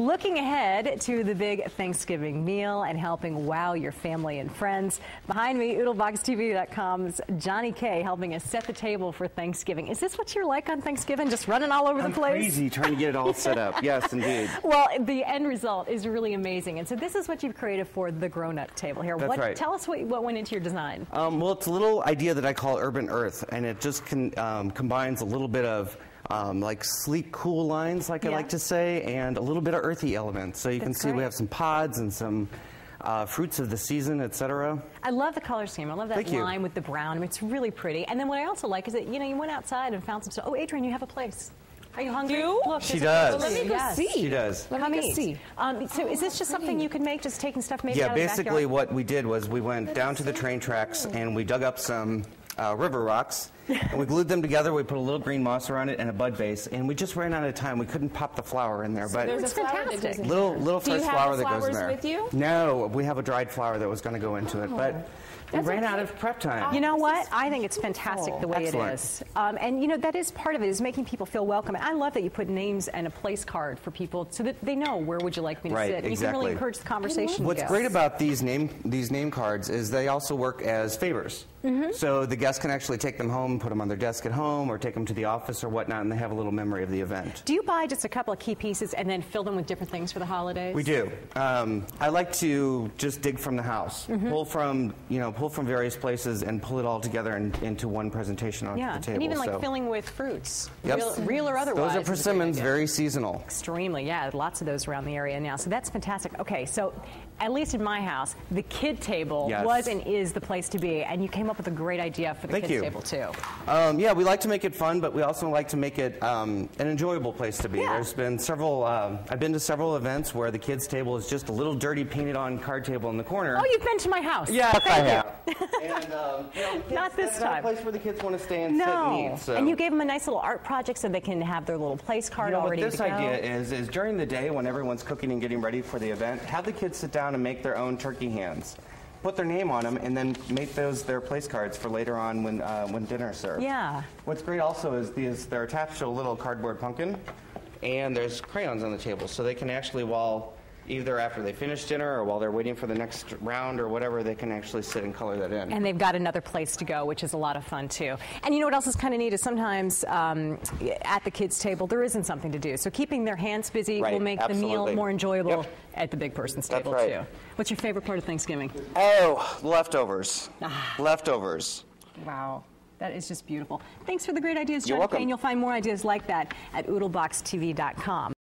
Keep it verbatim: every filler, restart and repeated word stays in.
Looking ahead to the big Thanksgiving meal and helping wow your family and friends. Behind me, Oodle Box T V dot com's Johnny K helping us set the table for Thanksgiving. Is this what you're like on Thanksgiving, just running all over I'm the place? crazy trying to get it all set up. Yes, indeed. Well, the end result is really amazing. And so this is what you've created for the grown-up table here. That's what, right. Tell us what, what went into your design. Um, well, it's a little idea that I call Urban Earth, and it just can, um, combines a little bit of Um, like sleek, cool lines, like yeah. I like to say, and a little bit of earthy elements. So you That's can see great. we have some pods and some uh, fruits of the season, et cetera. I love the color scheme. I love that Thank you. lime with the brown. I mean, it's really pretty. And then what I also like is that, you know, you went outside and found some stuff. Oh, Adrian, you have a place. Are you hungry? You? Look, She there's a does. place for Let me you. go Yes. see. She does. Let Come me go eat. see. Um, so is this just something you could make, just taking stuff maybe Yeah, out of the basically backyard? what we did was we went down to the train tracks and we dug up some uh, river rocks and we glued them together. We put a little green moss around it and a bud vase, and we just ran out of time. We couldn't pop the flower in there, but There's a It's flower that fantastic. goes in little there. little Do you fresh have flower the that goes in flowers there. with you? No, we have a dried flower that was going to go into it, but we That's ran okay. out of prep time. You know This what? is I think it's fantastic the way Excellent. it is. Um, and, you know, that is part of it, is making people feel welcome. And I love that you put names and a place card for people so that they know where would you like me to Right, sit. And you can really exactly. encourage the conversation. What's to go. great about these name these name cards is they also work as favors. Mm-hmm. So the guests can actually take them home, put them on their desk at home, or take them to the office or whatnot, and they have a little memory of the event. Do you buy just a couple of key pieces and then fill them with different things for the holidays? We do. Um, I like to just dig from the house, Mm-hmm. pull from you know pull from various places, and pull it all together in, into one presentation onto Yeah, the table. and even like so. filling with fruits, Yep. real, real or otherwise. Those are is a great persimmons, idea. very seasonal. Extremely, yeah. Lots of those around the area now. So that's fantastic. Okay, so at least in my house, the kid table Yes. was and is the place to be. And you came up with a great idea for the Thank kids you. table, too. Um, yeah, we like to make it fun, but we also like to make it um, an enjoyable place to be. Yeah. There's been several, um, I've been to several events where the kids' table is just a little dirty painted on card table in the corner. Oh, you've been to my house. Yes, Thank I you. have. and, um, you know, the kids, Not this that's time. Not a place where the kids want to stay and No. sit and eat. So. And you gave them a nice little art project so they can have their little place card You know all what ready this to go. idea is, is during the day when everyone's cooking and getting ready for the event, have the kids sit down and make their own turkey hands. Put their name on them and then make those their place cards for later on when, uh, when dinner is served. Yeah. What's great also is these, they're attached to a little cardboard pumpkin, and there's crayons on the table, so they can actually, while either after they finish dinner or while they're waiting for the next round or whatever, they can actually sit and color that in. And they've got another place to go, which is a lot of fun, too. And you know what else is kind of neat is sometimes um, at the kids' table, there isn't something to do. So keeping their hands busy Right, will make the absolutely. meal more enjoyable Yep. at the big person's That's table, right. too. What's your favorite part of Thanksgiving? Oh, leftovers. Ah. Leftovers. Wow. That is just beautiful. Thanks for the great ideas, You're Johnny welcome. Kane. You'll find more ideas like that at Oodle Box T V dot com.